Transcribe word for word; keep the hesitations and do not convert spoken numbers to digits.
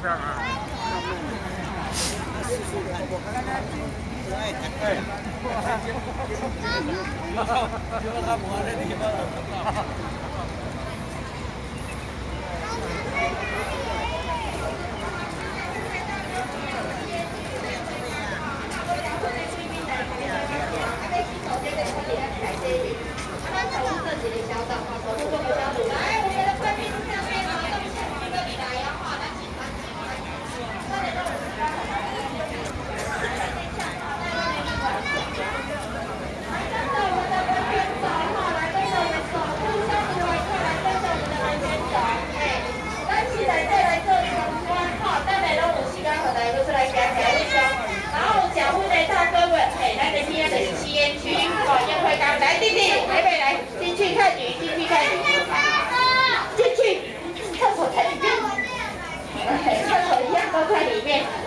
上啊。哎，哎，哈哈，就他摸的地方。 来，弟弟，台北来，进去看鱼，进去看鱼，进去，厕所在里面，厕所一样都在里面。